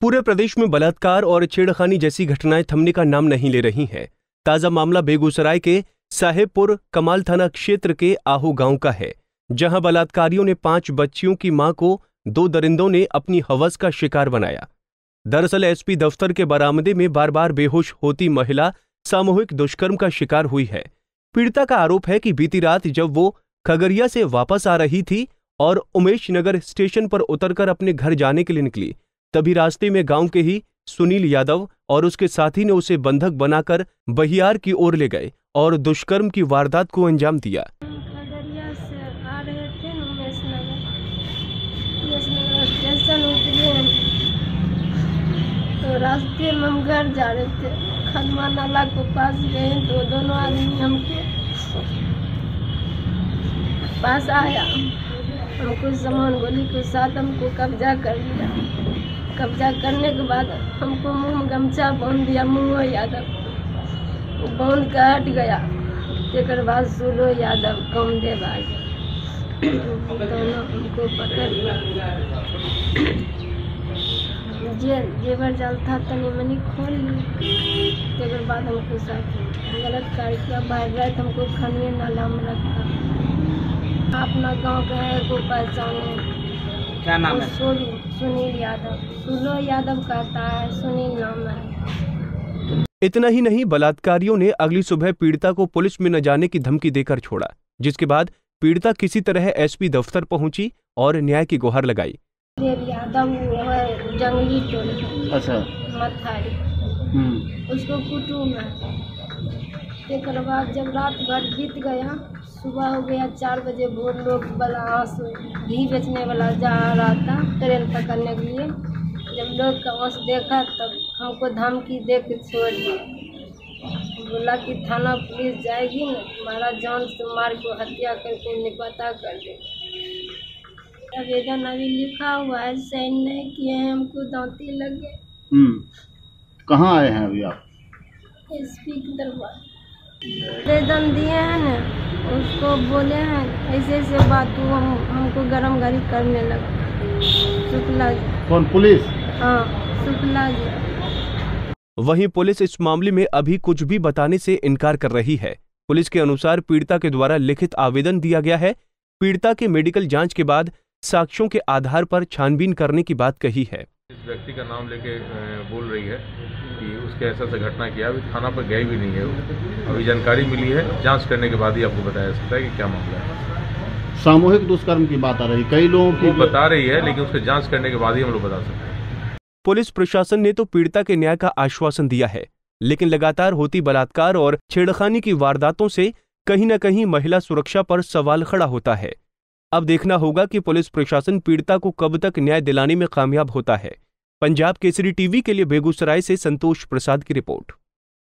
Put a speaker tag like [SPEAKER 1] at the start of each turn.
[SPEAKER 1] पूरे प्रदेश में बलात्कार और छेड़खानी जैसी घटनाएं थमने का नाम नहीं ले रही हैं। ताजा मामला बेगूसराय के साहेबपुर कमाल थाना क्षेत्र के आहू गांव का है, जहां बलात्कारियों ने 5 बच्चियों की मां को 2 दरिंदों ने अपनी हवस का शिकार बनाया। दरअसल एसपी दफ्तर के बरामदे में बार बार बेहोश होती महिला सामूहिक दुष्कर्म का शिकार हुई है। पीड़िता का आरोप है कि बीती रात जब वो खगड़िया से वापस आ रही थी और उमेश नगर स्टेशन पर उतरकर अपने घर जाने के लिए निकली, तभी रास्ते में गांव के ही सुनील यादव और उसके साथी ने उसे बंधक बनाकर बहियार की ओर ले गए और दुष्कर्म की वारदात को अंजाम दिया।
[SPEAKER 2] खगड़िया से आ रहे थे उमेश नगर स्टेशन उतरे तो रास्ते में हम घर जा रहे थे। खदमा नाला के पास गए तो दोनों आदमी हमके पास आया, हमको सामान गोली के साथ हमको कब्जा कर लिया। कब्जा करने के बाद हमको मुंह में गमछा बांध दिया। मुंह यादव बांध कर हट गया। एक बाद सुलो यादव कामदेव आ गए, दोनों हमको पकड़ जेवर जाल था तनी मनी खोल ली। एक बाद हमको साथ गलत कार्य किया। बाहर रात हमको खनिए नाला में रखा। अपना गांव का है को पहचाने,
[SPEAKER 3] क्या नाम है?
[SPEAKER 2] सुनील यादव। सुलो यादव कहता है, सुनील नाम है।
[SPEAKER 1] इतना ही नहीं, बलात्कारियों ने अगली सुबह पीड़िता को पुलिस में न जाने की धमकी देकर छोड़ा, जिसके बाद पीड़िता किसी तरह एसपी दफ्तर पहुंची और न्याय की गुहार लगाई।
[SPEAKER 2] यादव जंगली टोली,
[SPEAKER 3] अच्छा,
[SPEAKER 2] मथारी, उसको कुटुम है। एक बाद जब रात भर बीत गया, सुबह हो गया 4 बजे भोर, लोग घी बेचने वाला जा रहा था ट्रेन पकड़ने के लिए। जब लोग का वहाँ देखा तब हमको धमकी दे के छोड़ दिया। बोला कि थाना पुलिस जाएगी न, तुम्हारा जान से मार को हत्या करके निपटा कर दे। आवेदन अभी लिखा हुआ है, साइन नहीं किए हैं, हमको दांती लगे।
[SPEAKER 3] कहाँ आए हैं अभी आप?
[SPEAKER 2] एसपी के दरबार आवेदन दिए हैं न, उसको बोले हैं ऐसे ऐसे बात हुआ, हमको गरम गाड़ी करने लगा। शुक्ला जी।
[SPEAKER 3] कौन? पुलिस?
[SPEAKER 2] हाँ, शुक्ला जी।
[SPEAKER 1] वहीं पुलिस इस मामले में अभी कुछ भी बताने से इनकार कर रही है। पुलिस के अनुसार पीड़िता के द्वारा लिखित आवेदन दिया गया है। पीड़िता के मेडिकल जांच के बाद साक्ष्यों के आधार पर छानबीन करने की बात कही है।
[SPEAKER 4] इस व्यक्ति का नाम लेके बोल रही है कि उसके ऐसा घटना किया, अभी थाना पर गए भी नहीं है वो। अभी जानकारी मिली है, जांच करने के बाद ही आपको बताया जा सकता है कि क्या मामला है।
[SPEAKER 3] सामूहिक दुष्कर्म की बात आ रही, कई लोगों की
[SPEAKER 4] बता रही है, लेकिन उसके जांच करने के बाद ही हम लोग बता सकते हैं।
[SPEAKER 1] पुलिस प्रशासन ने तो पीड़िता के न्याय का आश्वासन दिया है, लेकिन लगातार होती बलात्कार और छेड़खानी की वारदातों से कहीं न कहीं महिला सुरक्षा पर सवाल खड़ा होता है। अब देखना होगा कि पुलिस प्रशासन पीड़िता को कब तक न्याय दिलाने में कामयाब होता है। पंजाब केसरी टीवी के लिए बेगूसराय से संतोष प्रसाद की रिपोर्ट।